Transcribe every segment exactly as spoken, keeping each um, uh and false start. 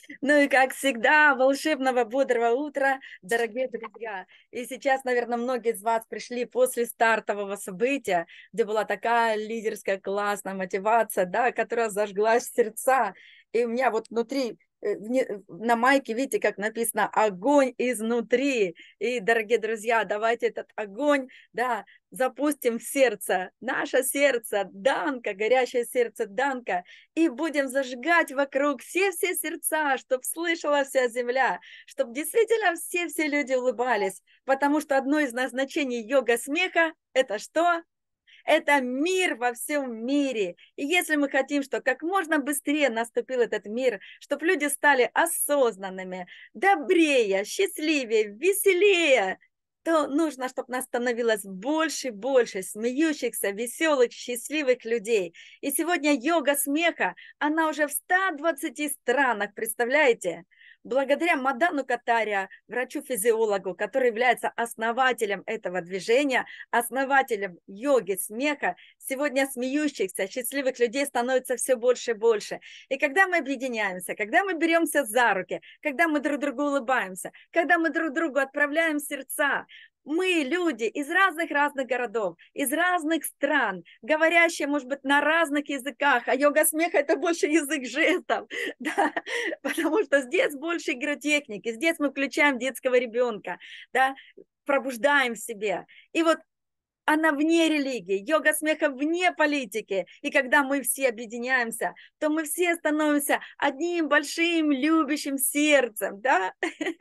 Ну и как всегда, волшебного бодрого утра, дорогие друзья. И сейчас, наверное, многие из вас пришли после стартового события, где была такая лидерская классная мотивация, да, которая зажгла сердца. И у меня вот внутри, э, вне- на майке, видите, как написано «Огонь изнутри». И, дорогие друзья, давайте этот огонь, да, запустим в сердце, наше сердце, Данка, горящее сердце Данка, и будем зажигать вокруг все-все сердца, чтобы слышала вся земля, чтобы действительно все-все люди улыбались, потому что одно из назначений йога-смеха – это что? Это мир во всем мире. И если мы хотим, чтобы как можно быстрее наступил этот мир, чтобы люди стали осознанными, добрее, счастливее, веселее, то нужно, чтобы нас становилось больше и больше смеющихся, веселых, счастливых людей. И сегодня йога смеха, она уже в ста двадцати странах, представляете? Благодаря Мадану Катария, врачу-физиологу, который является основателем этого движения, основателем йоги смеха, сегодня смеющихся, счастливых людей становится все больше и больше. И когда мы объединяемся, когда мы беремся за руки, когда мы друг другу улыбаемся, когда мы друг другу отправляем сердца, мы, люди из разных-разных городов, из разных стран, говорящие, может быть, на разных языках, а йога смеха – это больше язык жестов, да, потому что здесь больше игротехники, здесь мы включаем детского ребенка, да, пробуждаем в себе. И вот она вне религии, йога смеха вне политики. И когда мы все объединяемся, то мы все становимся одним большим любящим сердцем, да?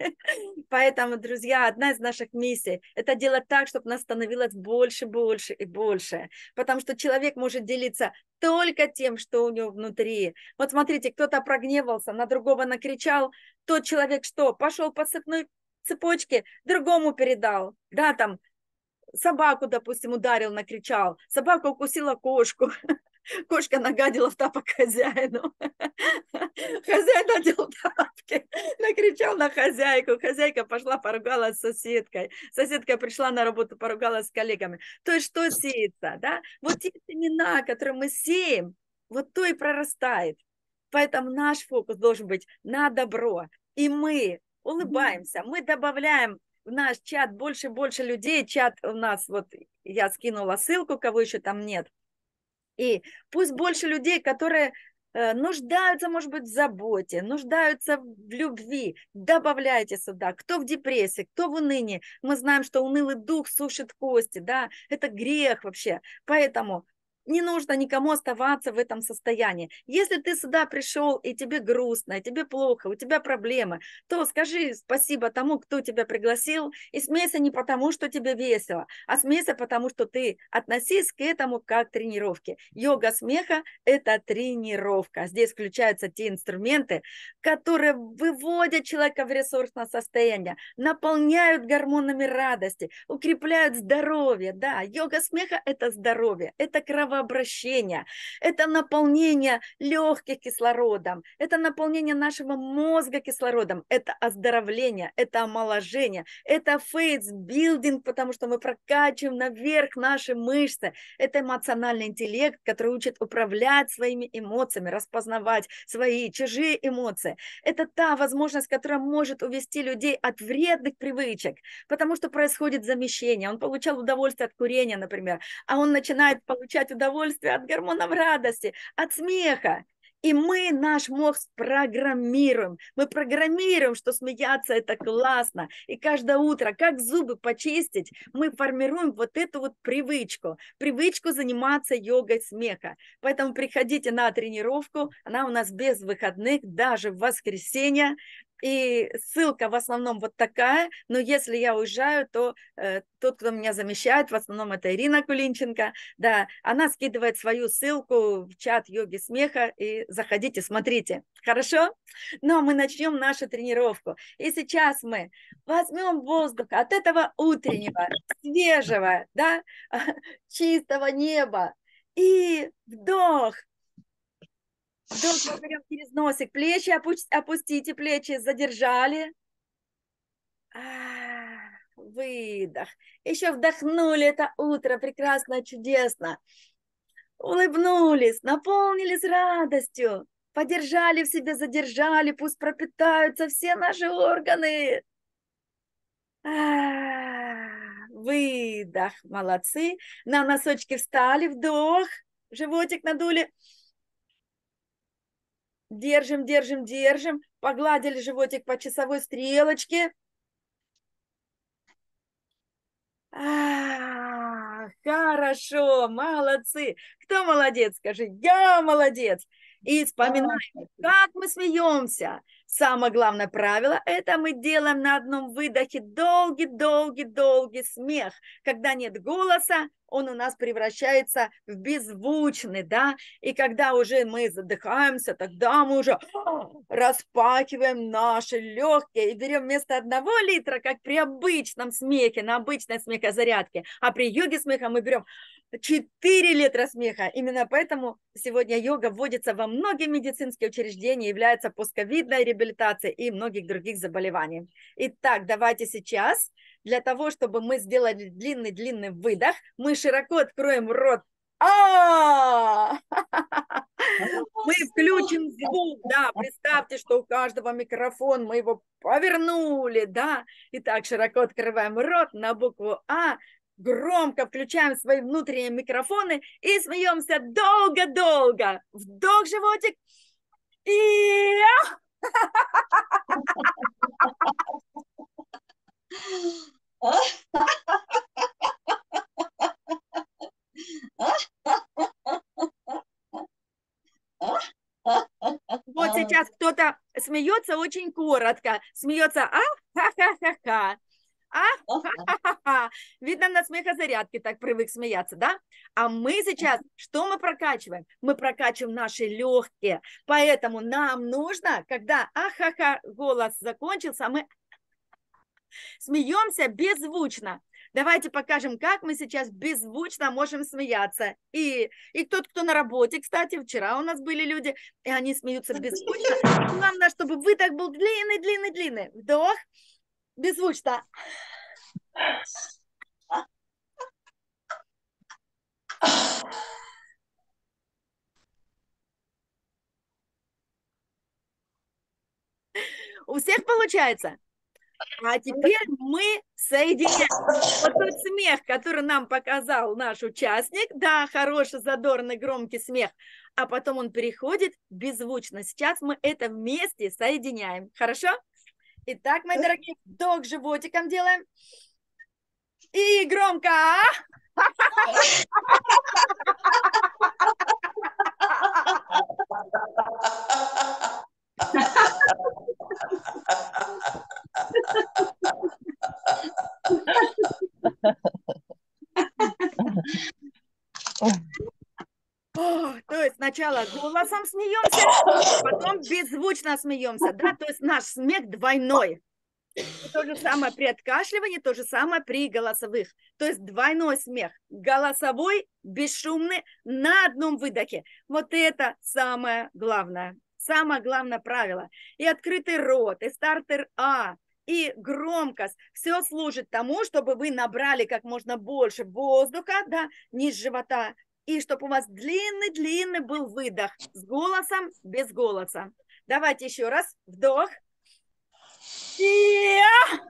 Поэтому, друзья, одна из наших миссий – это делать так, чтобы нас становилось больше, больше и больше. Потому что человек может делиться только тем, что у него внутри. Вот смотрите, кто-то прогневался, на другого накричал, тот человек что? Пошел по цепной цепочке, другому передал, да, там, собаку, допустим, ударил, накричал, собака укусила кошку, кошка нагадила в тапок хозяину, хозяин надел тапки, накричал на хозяйку, хозяйка пошла, поругалась с соседкой, соседка пришла на работу, поругалась с коллегами. То есть что сеется, да? Вот те семена, которые мы сеем, вот то и прорастает. Поэтому наш фокус должен быть на добро. И мы улыбаемся, мы добавляем в наш чат больше и больше людей. Чат у нас, вот я скинула ссылку, кого еще там нет. И пусть больше людей, которые э, нуждаются, может быть, в заботе, нуждаются в любви, добавляйте сюда. Кто в депрессии, кто в унынии. Мы знаем, что унылый дух сушит кости, да, это грех вообще. Поэтому не нужно никому оставаться в этом состоянии. Если ты сюда пришел, и тебе грустно, и тебе плохо, у тебя проблемы, то скажи спасибо тому, кто тебя пригласил, и смейся не потому, что тебе весело, а смейся потому, что ты относись к этому как к тренировке. Йога смеха – это тренировка. Здесь включаются те инструменты, которые выводят человека в ресурсное состояние, наполняют гормонами радости, укрепляют здоровье. Да, йога смеха – это здоровье, это кровообращение, это наполнение легких кислородом, это наполнение нашего мозга кислородом, это оздоровление, это омоложение, это фейс-билдинг, потому что мы прокачиваем наверх наши мышцы, это эмоциональный интеллект, который учит управлять своими эмоциями, распознавать свои, чужие эмоции. Это та возможность, которая может увести людей от вредных привычек, потому что происходит замещение. Он получал удовольствие от курения, например, а он начинает получать удовольствие от гормонов радости, от смеха. И мы наш мозг программируем. Мы программируем, что смеяться это классно. И каждое утро, как зубы почистить, мы формируем вот эту вот привычку. Привычку заниматься йогой смеха. Поэтому приходите на тренировку. Она у нас без выходных, даже в воскресенье. И ссылка в основном вот такая, но если я уезжаю, то э, тот, кто меня замещает, в основном это Ирина Кулинченко, да, она скидывает свою ссылку в чат йоги смеха, и заходите, смотрите, хорошо? Но мы начнем нашу тренировку. И сейчас мы возьмем воздух от этого утреннего, свежего, да, чистого неба, и вдох. Вдох мы берем через носик, плечи опустите, плечи задержали. А, выдох. Еще вдохнули это утро, прекрасно, чудесно. Улыбнулись, наполнились радостью. Подержали в себе, задержали, пусть пропитаются все наши органы. Выдох, молодцы. На носочки встали, вдох, животик надули. Держим, держим, держим. Погладили животик по часовой стрелочке. А, хорошо, молодцы. Кто молодец, скажи, я молодец. И вспоминаем, как мы смеемся. Самое главное правило – это мы делаем на одном выдохе долгий-долгий-долгий смех. Когда нет голоса, он у нас превращается в беззвучный, да, и когда уже мы задыхаемся, тогда мы уже распахиваем наши легкие и берем вместо одного литра, как при обычном смехе, на обычной смехозарядке, а при йоге смеха мы берем четыре литра смеха. Именно поэтому сегодня йога вводится во многие медицинские учреждения, является постковидной реабилитацией и многих других заболеваний. Итак, давайте сейчас, для того, чтобы мы сделали длинный-длинный выдох, мы широко откроем рот. А! Мы включим звук, да, представьте, что у каждого микрофон, мы его повернули, да. Итак, широко открываем рот на букву А. Громко включаем свои внутренние микрофоны и смеемся долго-долго. Вдох, животик. И... Вот сейчас кто-то смеется очень коротко. Смеется а-ха-ха-ха-ха. А, видно, на смехозарядке так привык смеяться, да? А мы сейчас, что мы прокачиваем? Мы прокачиваем наши легкие. Поэтому нам нужно, когда а-ха-ха голос закончился, мы смеемся беззвучно. Давайте покажем, как мы сейчас беззвучно можем смеяться. И, и тот, кто на работе, кстати, вчера у нас были люди, и они смеются беззвучно. Главное, чтобы выдох был длинный, длинный, длинный. Вдох. Беззвучно. У всех получается? А теперь мы соединяем вот тот смех, который нам показал наш участник. Да, хороший, задорный, громкий смех. А потом он переходит беззвучно. Сейчас мы это вместе соединяем. Хорошо? Итак, мои дорогие, вдох животиком делаем. И громко. О, то есть сначала голосом смеемся, потом беззвучно смеемся, да, то есть наш смех двойной. И то же самое при откашливании, то же самое при голосовых. То есть двойной смех. Голосовой, бесшумный, на одном выдохе. Вот это самое главное. Самое главное правило. И открытый рот, и стартер А, и громкость. Все служит тому, чтобы вы набрали как можно больше воздуха, да, низ живота. И чтобы у вас длинный-длинный был выдох. С голосом, без голоса. Давайте еще раз. Вдох. И...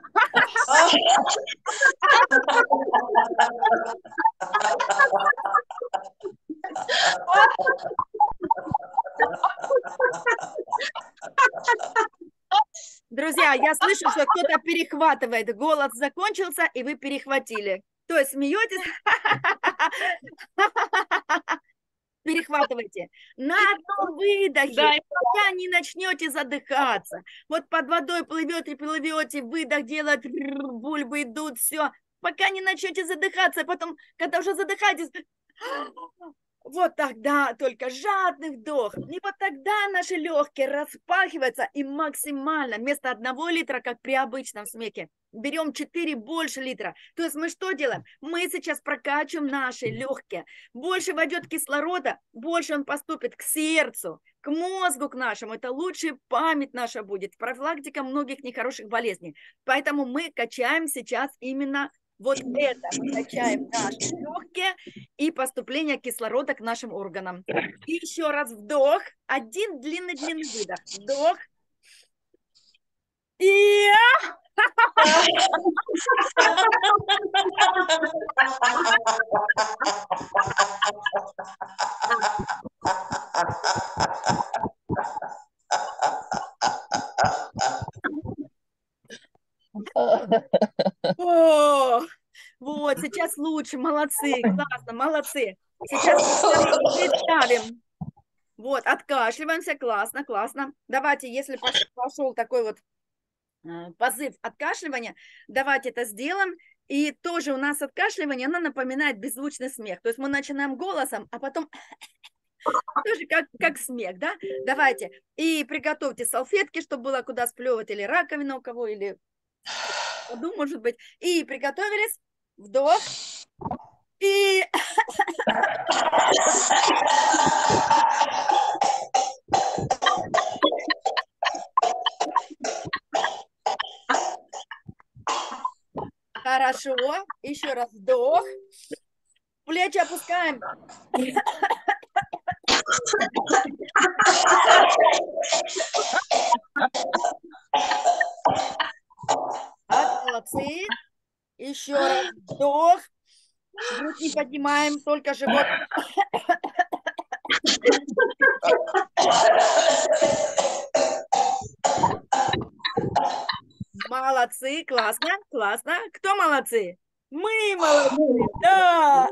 Друзья, я слышу, что кто-то перехватывает. Голос закончился, и вы перехватили. То есть смеетесь? Перехватывайте. На одном выдохе, да, пока не начнете задыхаться. Вот под водой плывете, плывете, выдох делает, бульбы идут, все. Пока не начнете задыхаться, потом, когда уже задыхаетесь, вот тогда только жадный вдох. И вот тогда наши легкие распахиваются и максимально, вместо одного литра, как при обычном смехе, берем четыре больше литра. То есть мы что делаем? Мы сейчас прокачиваем наши легкие. Больше войдет кислорода, больше он поступит к сердцу, к мозгу к нашему. Это лучшая память наша будет. Профилактика многих нехороших болезней. Поэтому мы качаем сейчас именно Вот это мы качаем наши легкие и поступление кислорода к нашим органам. И еще раз вдох. Один длинный-длинный выдох. Вдох. И... О, вот, сейчас лучше, молодцы, классно, молодцы. Сейчас представим. Вот, откашливаемся, классно, классно. Давайте, если пошел такой вот позыв откашливания, давайте это сделаем. И тоже у нас откашливание, оно напоминает беззвучный смех. То есть мы начинаем голосом, а потом тоже как, как смех, да? Давайте. И приготовьте салфетки, чтобы было куда сплевывать, или раковина у кого, или воду, может быть. И приготовились. Вдох. И... Хорошо. Еще раз вдох. Плечи опускаем. Молодцы. Еще раз вдох. Грудь не поднимаем, только живот. Молодцы, классно, классно. Кто молодцы? Мы молодцы, да.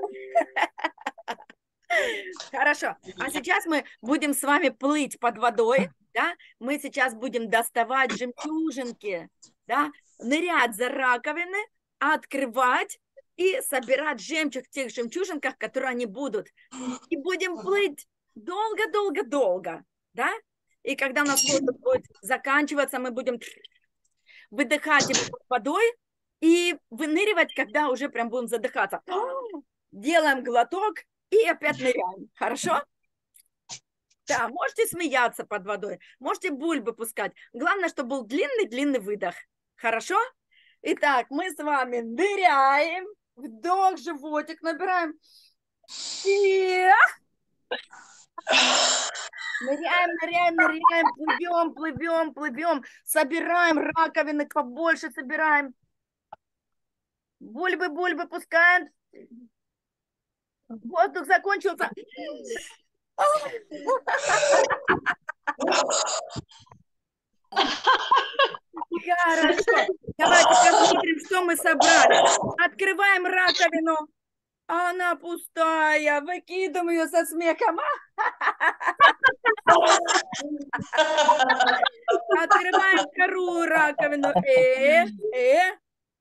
Хорошо, а сейчас мы будем с вами плыть под водой, да? Мы сейчас будем доставать жемчужинки, да? Нырять за раковины, открывать и собирать жемчуг в тех жемчужинках, которые они будут. И будем плыть долго-долго-долго, да? И когда у нас воздух будет заканчиваться, мы будем выдыхать его под водой и выныривать, когда уже прям будем задыхаться. Делаем глоток и опять ныряем. Хорошо? Да, можете смеяться под водой, можете бульбы пускать. Главное, чтобы был длинный-длинный выдох. Хорошо? Итак, мы с вами ныряем. Вдох, животик набираем. И... Ныряем, ныряем, ныряем, плывем, плывем, плывем. Собираем раковины, побольше собираем. Бульбы, бульбы пускаем. Воздух закончился. Хорошо. Давайте посмотрим, что мы собрали. Открываем раковину. Она пустая. Выкидываем ее со смехом. Открываем вторую раковину. Э, э.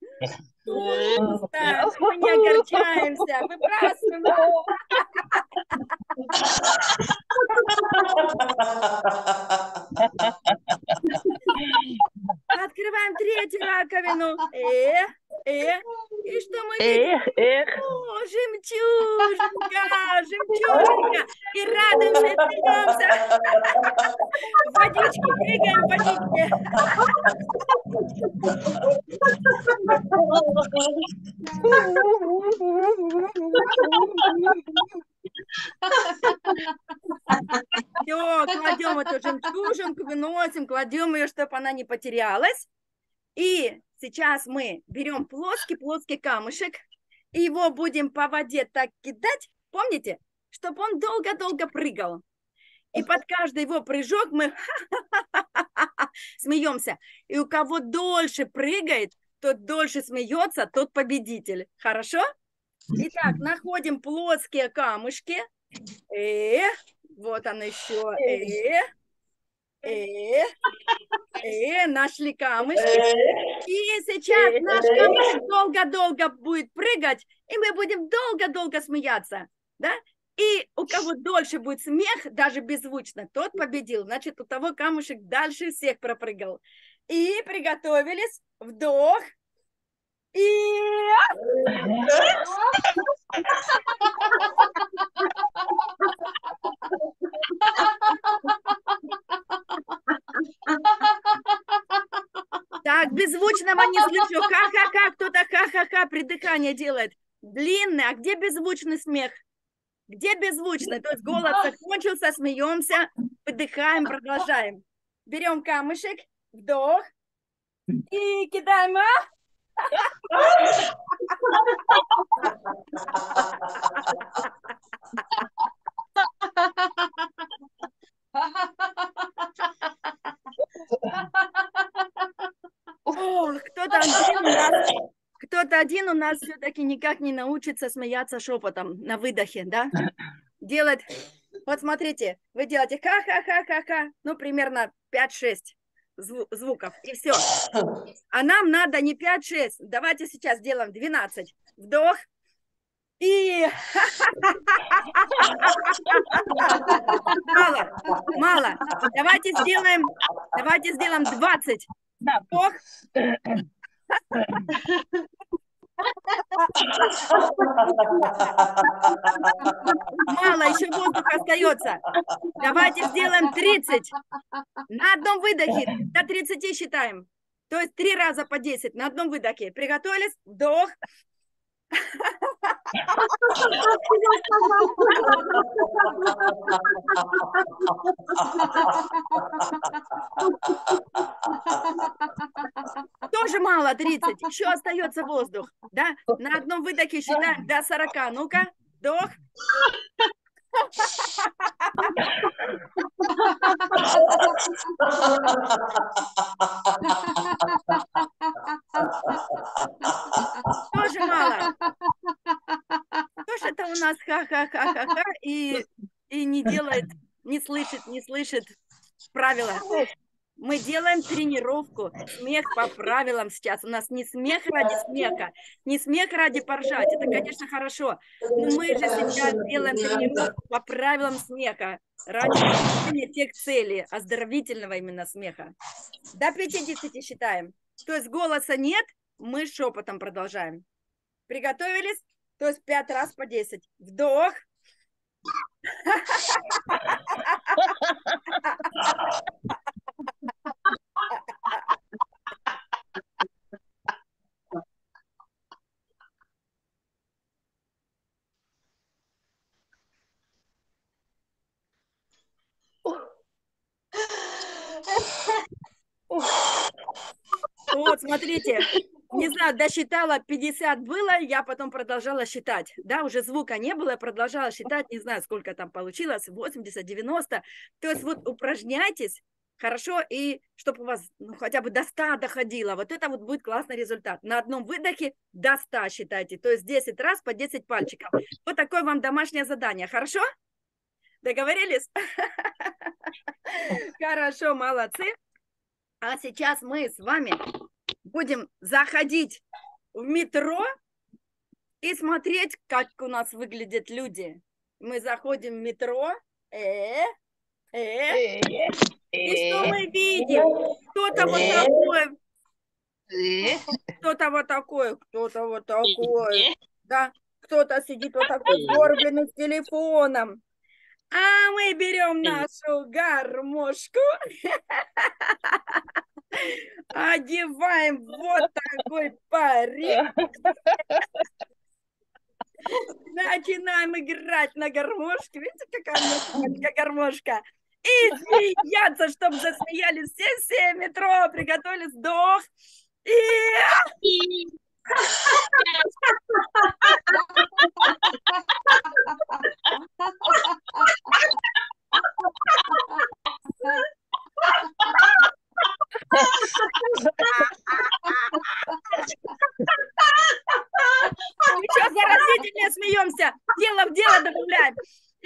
Да, мы не огорчаемся. Выбрасываем. Открываем третью раковину. Э, э. И что мы видим? Эх, эх. О, жемчужинка, жемчужинка. И радуемся, и смеемся. Водички, прыгаем в Все, кладем эту жемчужинку, выносим, кладем ее, чтобы она не потерялась. И сейчас мы берем плоский-плоский камушек, и его будем по воде так кидать, помните, чтобы он долго-долго прыгал. И под каждый его прыжок мы смеемся. И у кого дольше прыгает, тот дольше смеется, тот победитель. Хорошо? Итак, находим плоские камушки. Э, вот он еще. Э, э, э, нашли камушки. И сейчас наш камушек долго-долго будет прыгать, и мы будем долго-долго смеяться. Да? И у кого дольше будет смех, даже беззвучно, тот победил. Значит, у того камушек дальше всех пропрыгал. И приготовились. Вдох. И... Так от беззвучного не слышу. Ха-ха-ха, кто-то ха-ха-ха, придыхание делает. Длинный, а где беззвучный смех? Где беззвучный? То есть голос закончился, смеемся, выдыхаем, продолжаем. Берем камушек, вдох и кидаем. А? О, кто-то один у нас, кто-то один у нас все-таки никак не научится смеяться шепотом на выдохе, да? Делать, вот смотрите, вы делаете ха-ха-ха-ха-ха, ну, примерно пять-шесть зву звуков, и все. А нам надо не пять-шесть, давайте сейчас сделаем двенадцать. Вдох. И мало, мало. Давайте сделаем, давайте сделаем двадцать. Вдох. Мало, еще воздух остается. Давайте сделаем тридцать. На одном выдохе до тридцати считаем. То есть три раза по десять на одном выдохе. Приготовились? Вдох. Тоже мало, тридцать. Еще остается воздух. Да? На одном выдохе считаем до сорока. Ну-ка, вдох. Тоже мало. Тоже это у нас ха-ха-ха-ха-ха и, и не делает, не слышит, не слышит правила. Мы делаем тренировку, смех по правилам сейчас. У нас не смех ради смеха, не смех ради поржать. Это, конечно, хорошо. Но мы же сейчас делаем тренировку по правилам смеха ради достижения тех целей, оздоровительного именно смеха. До пятидесяти считаем. То есть голоса нет, мы шепотом продолжаем. Приготовились? То есть пять раз по десять. Вдох. Вот, смотрите, не знаю, досчитала пятьдесят было, я потом продолжала считать. Да, уже звука не было, я продолжала считать, не знаю, сколько там получилось, восемьдесят, девяносто. То есть вот упражняйтесь, хорошо, и чтобы у вас ну, хотя бы до ста доходило. Вот это вот будет классный результат. На одном выдохе до ста считайте, то есть десять раз по десять пальчиков. Вот такое вам домашнее задание, хорошо? Договорились? Хорошо, молодцы. А сейчас мы с вами будем заходить в метро и смотреть, как у нас выглядят люди. Мы заходим в метро. Э, э, и что мы видим? Кто-то вот такой. Кто-то вот такой. Кто-то вот такой. Да? Кто-то сидит вот такой сгорбленный с телефоном. А мы берем нашу гармошку, одеваем вот такой парик, начинаем играть на гармошке. Видите, какая маленькая гармошка? И смеяться, чтобы засмеялись все-все метро. Приготовились, вдох. И... Еще заразительнее смеемся. Дело в дело добавляем. И...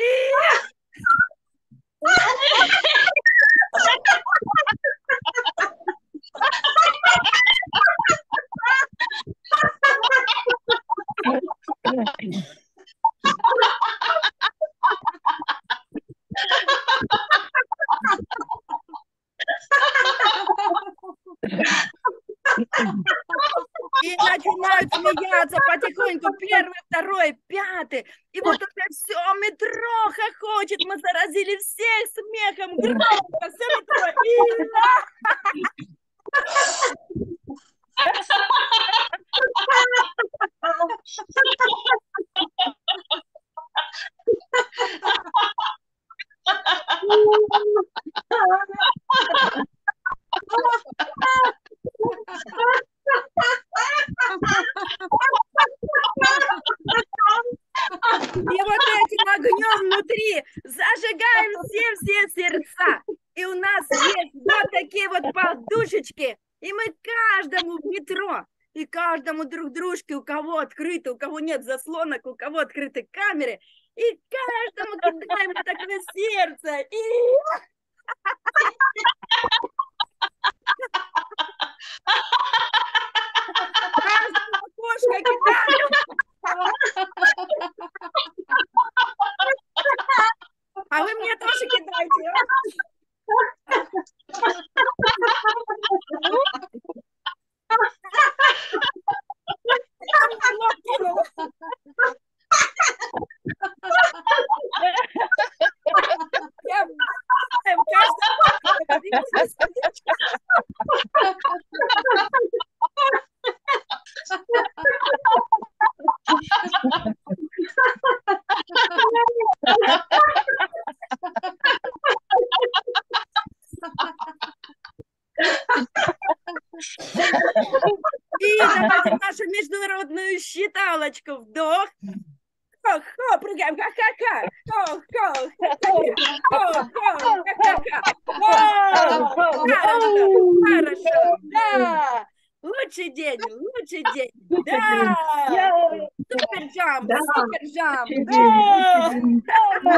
И начинают смеяться потихоньку. Первый, второй, пятый. И вот уже все метро хохочет. Мы заразили всех смехом. Громко. Все метро. И... И вот этим огнем внутри зажигаем все-все сердца. И у нас есть вот такие вот подушечки. И мы каждому в метро, и каждому друг дружке, у кого открыто, у кого нет заслонок, у кого открыты камеры, и каждому кидаем вот такое сердце. И... каждому окошко кидаем. А вы мне тоже кидайте. И давайте нашу международную считалочку. Вдох. Хо-хо, прыгаем, ха-ха-ха. Хо-хо, хо-хо, ха-ха-ха. Хорошо, да. Лучший день, лучший день. Да. Супер джамп, супер джамп.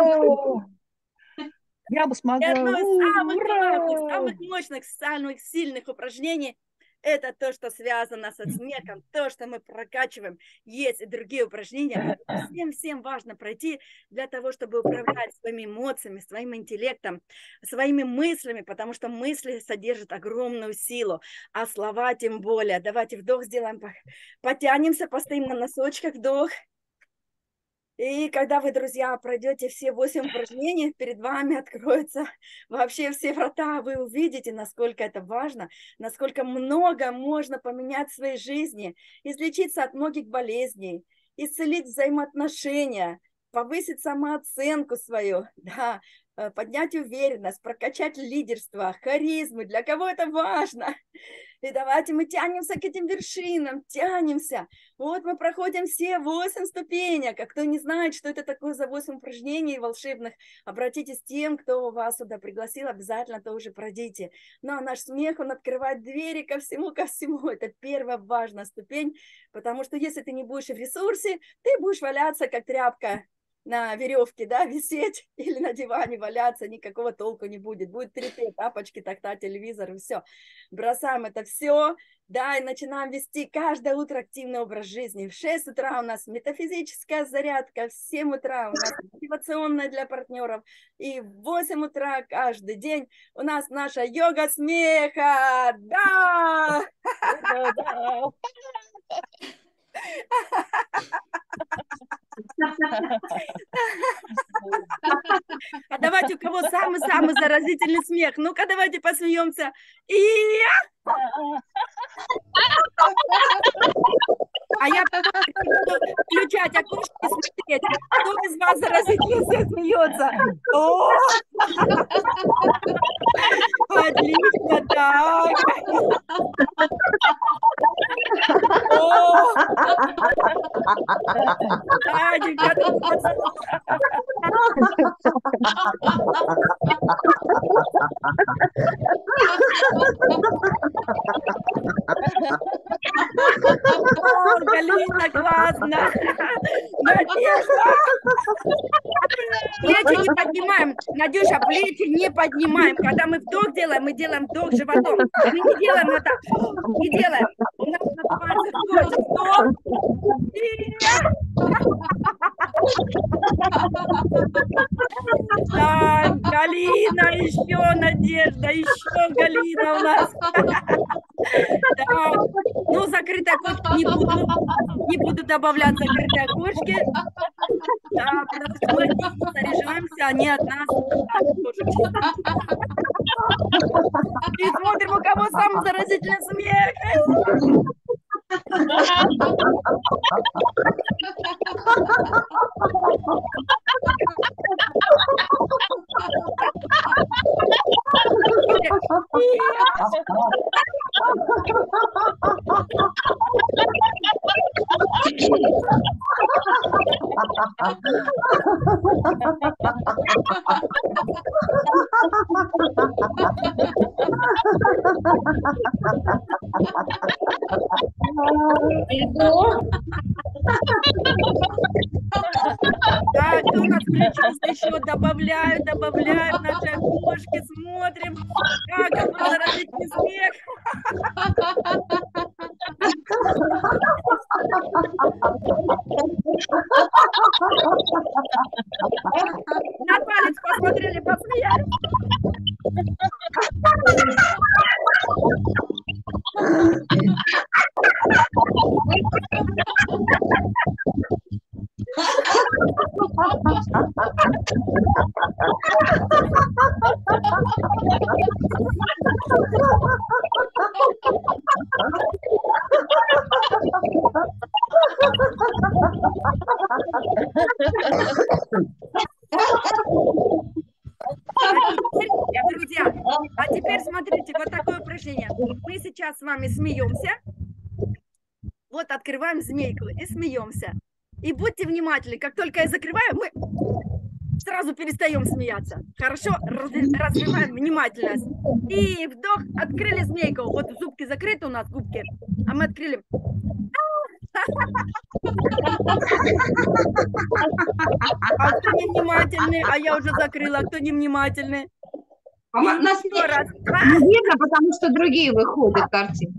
Я бы смогла. И одно из самых главных, самых мощных, самых сильных упражнений – это то, что связано со смехом, то, что мы прокачиваем. Есть и другие упражнения, которые всем-всем важно пройти для того, чтобы управлять своими эмоциями, своим интеллектом, своими мыслями, потому что мысли содержат огромную силу, а слова тем более. Давайте вдох сделаем, потянемся, постоим на носочках, вдох. И когда вы, друзья, пройдете все восемь упражнений, перед вами откроются вообще все врата, вы увидите, насколько это важно, насколько много можно поменять в своей жизни, излечиться от многих болезней, исцелить взаимоотношения, повысить самооценку свою, да, поднять уверенность, прокачать лидерство, харизму. Для кого это важно? И давайте мы тянемся к этим вершинам, тянемся. Вот мы проходим все восемь ступенек. А кто не знает, что это такое за восемь упражнений волшебных, обратитесь к тем, кто вас сюда пригласил, обязательно тоже пройдите. Ну а наш смех, он открывает двери ко всему, ко всему. Это первая важная ступень, потому что если ты не будешь в ресурсе, ты будешь валяться как тряпка на веревке, да, висеть или на диване валяться, никакого толку не будет. Будет трепет, тапочки, так-то, телевизор и все. Бросаем это все, да, и начинаем вести каждое утро активный образ жизни. В шесть утра у нас метафизическая зарядка, в семь утра у нас мотивационная для партнеров, и в восемь утра каждый день у нас наша йога смеха. Да! А давайте, у кого самый-самый заразительный смех? Ну-ка, давайте посмеемся. И... А я буду включать окошко и смотреть, кто из вас заразительно смеется. О! Отлично, так. О! Да, девчата. О, Галина, классно! Надежда! Плечи не поднимаем. Надюша, плечи не поднимаем. Когда мы вдох делаем, мы делаем вдох животом. Мы не делаем вот так. Не делаем. У нас называется вдох. Так, Галина, еще Надежда, еще Галина у нас. Так, ну, закрытые окошки не буду, не буду добавлять закрытые окошки. Да, потому что мы заряжаемся, они от нас. И смотрим, у кого самый заразительный смех. Так, кто у нас включился еще? Добавляют, добавляют наши окошки, смотрим. А, какой заразительный смех. На палец посмотрели, посмеялись. Друзья, а теперь смотрите, вот такое упражнение. Мы сейчас с вами смеемся. Вот открываем змейку и смеемся. И будьте внимательны, как только я закрываю, мы сразу перестаем смеяться. Хорошо? Развиваем внимательность. И вдох, открыли змейку. Вот зубки закрыты у нас, губки. А мы открыли. А кто невнимательный? А я уже закрыла. Кто невнимательный? А нас не раз. Не видно, потому что другие выходят картинки.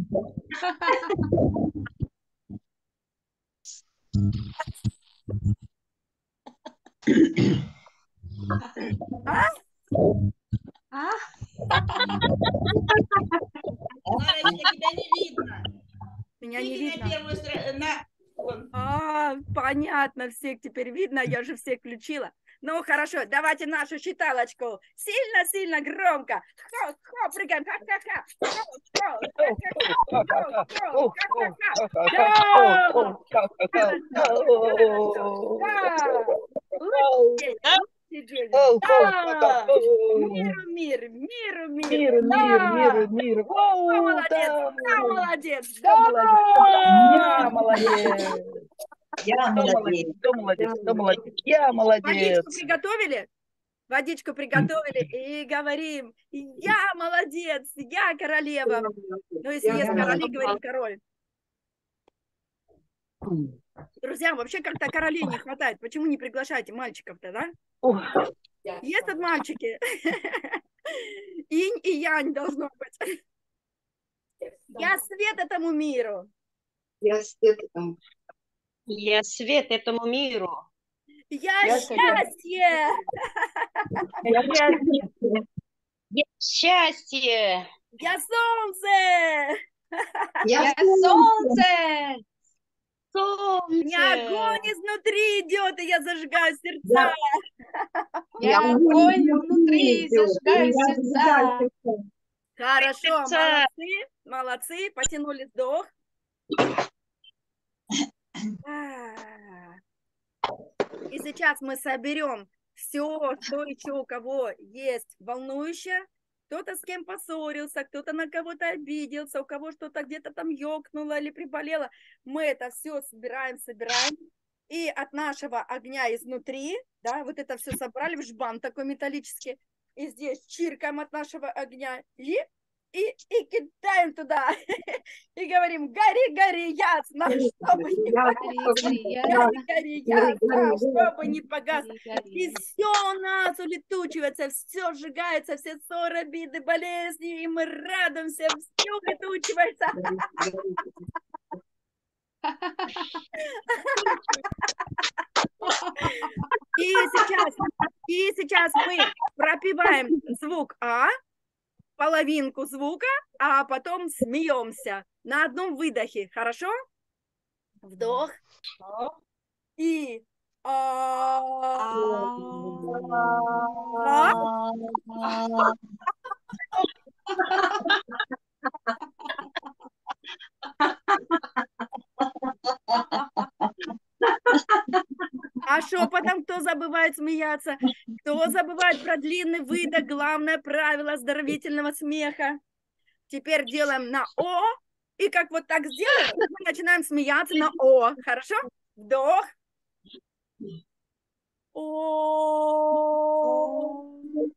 А? А? Ларочка, тебя не видно. Меня не видно. На первую стр... на... А, понятно, всех теперь видно, я уже всех включила. Ну, хорошо, давайте нашу считалочку. Сильно-сильно громко. Хоп, хоп, прыгаем. Ха-ха-ха. Миру, мир, миру, мир. Мир, мир, мир, мир. Молодец, молодец. Я молодец. Я молодец. Кто молодец? Кто молодец? Я молодец. Водичку приготовили? Водичку приготовили и говорим: я молодец, я королева. Ну, если есть короли, говорим король. Друзья, вообще как-то королей не хватает. Почему не приглашаете мальчиков-то, да? Есть тут мальчики. Инь и янь должно быть. Я свет этому миру. Я свет этому. Я свет этому миру. Я, я счастье. Я счастье. Я счастье. Я солнце. Я солнце. Солнце. У меня огонь изнутри идет, и я зажигаю сердца. Я огонь внутри, зажигаю сердца. Хорошо, молодцы, молодцы, потянули вдох. И сейчас мы соберем все, что еще у кого есть волнующее. Кто-то с кем поссорился, кто-то на кого-то обиделся, у кого что-то где-то там ёкнуло или приболело. Мы это все собираем, собираем. И от нашего огня изнутри, да, вот это все собрали в жбан такой металлический. И здесь чиркаем от нашего огня. И, и, и кидаем туда. И говорим: гори, гори, ясно, чтобы не погас. Гори, гори, ясно, чтобы не погас. И все у нас улетучивается, все сжигается, все ссоры, обиды, болезни. И мы радуемся, все улетучивается. И сейчас, и сейчас мы пропиваем звук А, половинку звука, а потом смеемся на одном выдохе. Хорошо? Вдох. И забывает смеяться? Кто забывает про длинный выдох? Главное правило оздоровительного смеха. Теперь делаем на О. И как вот так сделаем, мы начинаем смеяться на О. Хорошо? Вдох. О.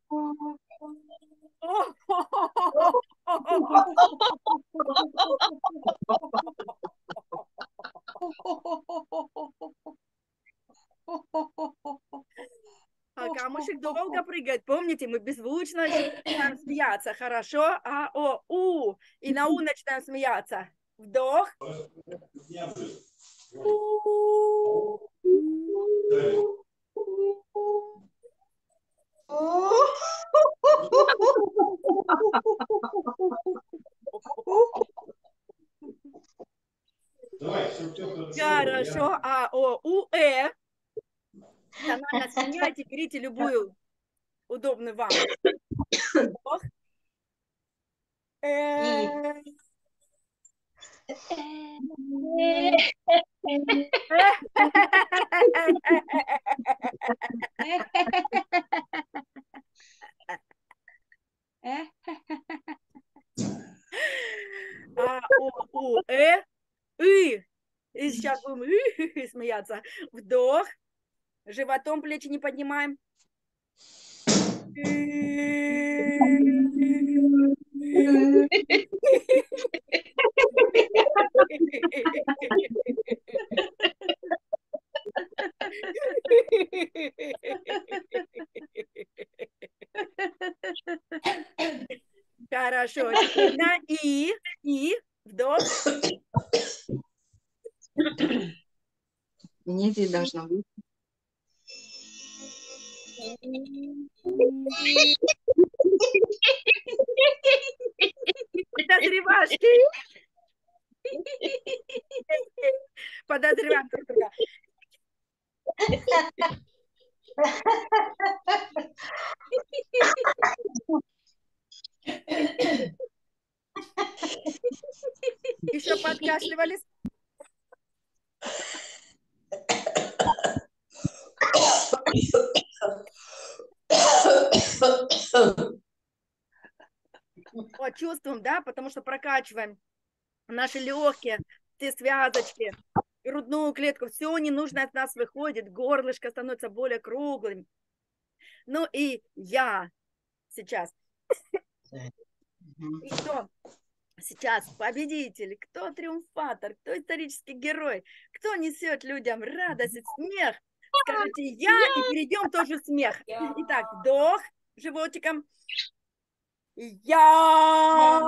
А камушек долго прыгает. Помните, мы беззвучно начинаем смеяться. Хорошо? А, О, У. И на У начинаем смеяться. Вдох. Хорошо. А, О, У, Э. Тонально сменяйте, берите любую удобную вам. Вдох. Э. А, О, У, Э, И. И сейчас будем и смеяться. Вдох. Животом плечи не поднимаем. Хорошо. Теперь на И. И. Вдох. Внизу должно быть. Подозревашки. Подозреваем друг друга. Еще подкашливались. Вот чувствуем, да, потому что прокачиваем наши легкие, все связочки, грудную клетку, все ненужное от нас выходит, горлышко становится более круглым. Ну и я сейчас. И кто сейчас победитель, кто триумфатор, кто исторический герой, кто несет людям радость и смех, скажите я, и перейдем тоже в смех. Итак, вдох животиком. Я.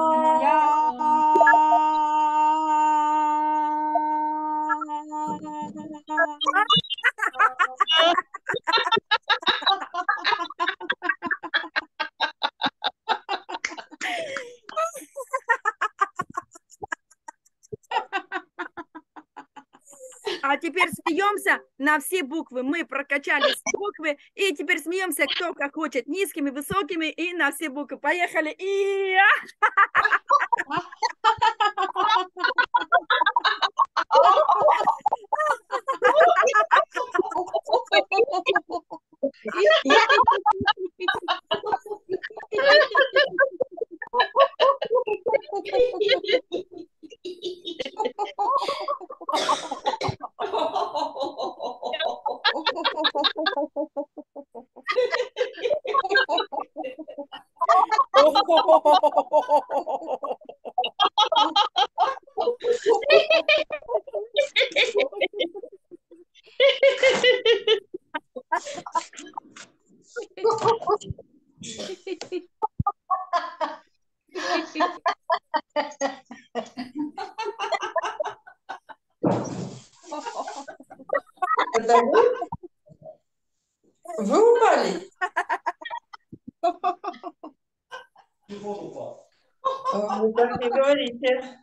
А теперь смеемся на все буквы. Мы прокачали все буквы. И теперь смеемся, кто как хочет. Низкими, высокими и на все буквы. Поехали. И... Это вы? Вы упали? Вы так не говорите.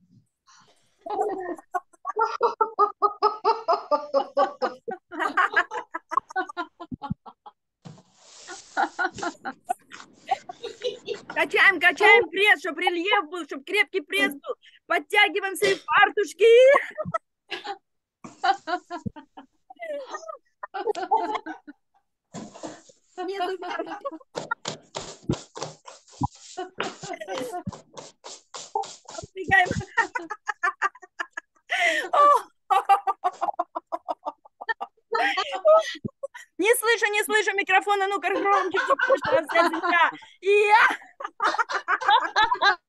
Качаем, качаем пресс, чтобы рельеф был, чтобы крепкий пресс был. Подтягиваем свои фартушки. победу. Убегаем. О! Не слышу, не слышу микрофона, ну-ка громче, чтобы слышала вся земля. И я...